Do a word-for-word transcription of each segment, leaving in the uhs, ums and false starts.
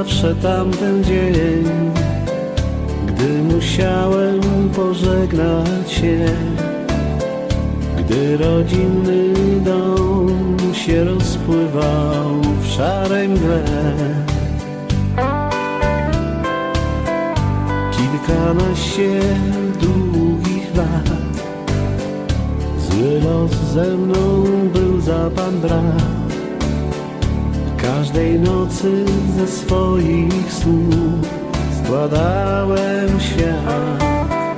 zawsze tamten dzień, gdy musiałem pożegnać się, gdy rodzinny dom się rozpływał w szarej mgle. Kilkanaście długich lat zły los ze mną był za pan brat. Każdej nocy ze swoich snów składałem świat.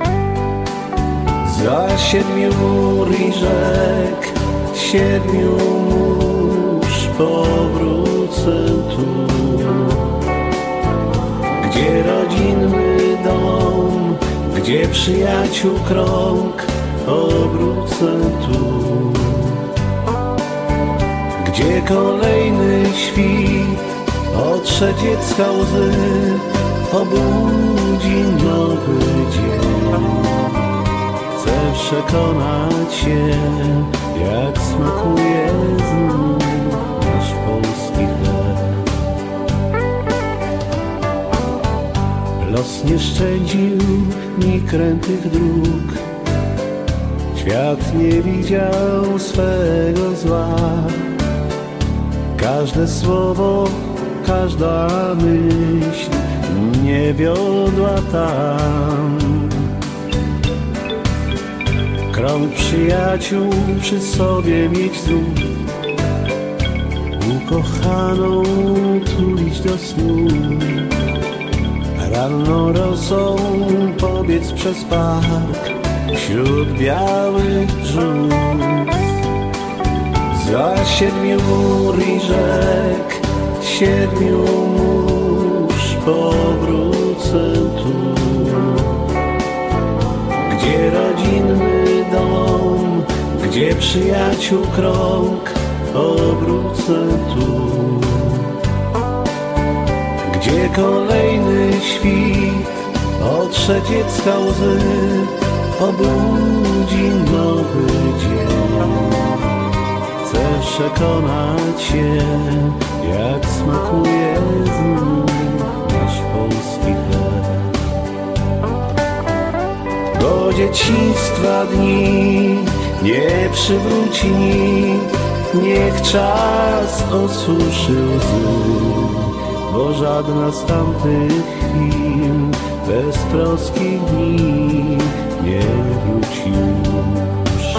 Za siedmiu mór i rzek, siedmiu mórz powrócę tu, gdzie rodzinny dom, gdzie przyjaciół krąg obrócę tu, gdzie kolejny świt otrze dziecka łzy, obudzi nowy dzień. Chcę przekonać się, jak smakuje znów nasz polski chleb. Los nie szczędził mi krętych dróg, świat nie widział swego zła. Każde słowo, każda myśl nie wiodła tam. Krąg przyjaciół przy sobie mieć znów, ukochaną tulić do snu. Ranną rosą pobiec przez park wśród białych drzew. Za siedmiu mór i rzek, siedmiu mórz powrócę tu, gdzie rodzinny dom, gdzie przyjaciół krąg obrócę tu, gdzie kolejny świt otrze dziecka łzy, obudzi nowy dzień. Chcę przekonać się, jak smakuje znów nasz polski chleb. Do dzieciństwa dni nie przywróci nikt, niech czas osuszy łzy, bo żadna z tamtych chwil, beztroskich dni nie wróci już.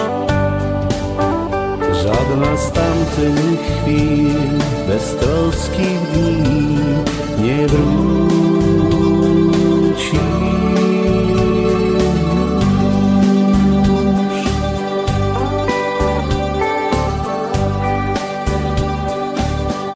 Żadna z tamtych chwil, beztroskich dni nie wróci.